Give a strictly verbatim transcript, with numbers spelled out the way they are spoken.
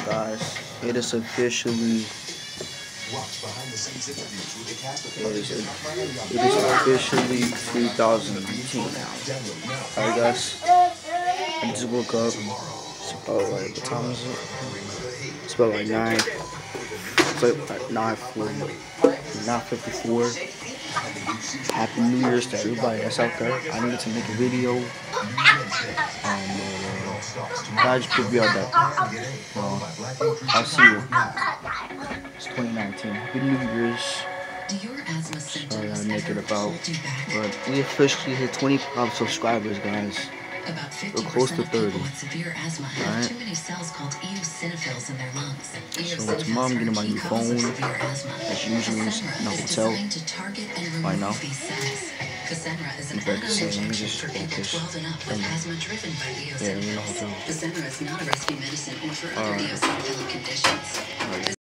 guys, it is officially it is, it is officially two thousand eighteen now. Alright guys, I just woke up. It's about like, what time is it? It's about like nine. It's like nine forty, nine fifty-four. Happy New Year's to everybody that's out there. I needed to make a video. Um, uh, I just put video out that. Uh, I'll see you. It's twenty nineteen. Happy New Year's. Sorry I make it about. But we officially hit twenty-five subscribers, guys. We're close to thirty. Alright. So tomorrow I'm getting my new phone. As usual, in a hotel. Right now. In fact, so let me just focus. Yeah, I'm in a hotel. Alright.